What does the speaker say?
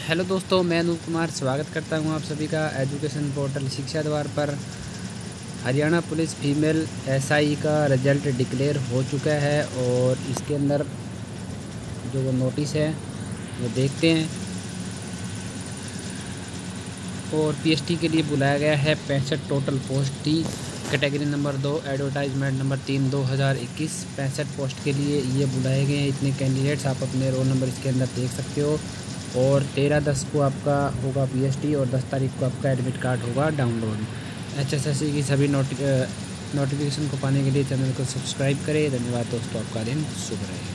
Hello दोस्तों, मैं अनूप कुमार स्वागत करता हूं आप सभी का एजुकेशन पोर्टल शिक्षा द्वार पर। हरियाणा पुलिस फीमेल एसआई का रिजल्ट डिक्लेयर हो चुका है और इसके अंदर जो वो नोटिस है वो देखते हैं। और पीएसटी के लिए बुलाया गया है 65 टोटल पोस्ट थी। Category number 2 advertisement number 3 2021 65 post के लिए ये बुलाए गए हैं। इतने कैंडिडेट्स आप अपने रोल नंबर इसके अंदर देख सकते हो। और 13/10 को आपका होगा पीएसटी और 10 तारीख को आपका एडमिट कार्ड होगा डाउनलोड। एचएसएससी की सभी नोटिफिकेशन को पाने के लिए चैनल को सब्सक्राइब करें। धन्यवाद दोस्तों, आपका दिन शुभ रहे।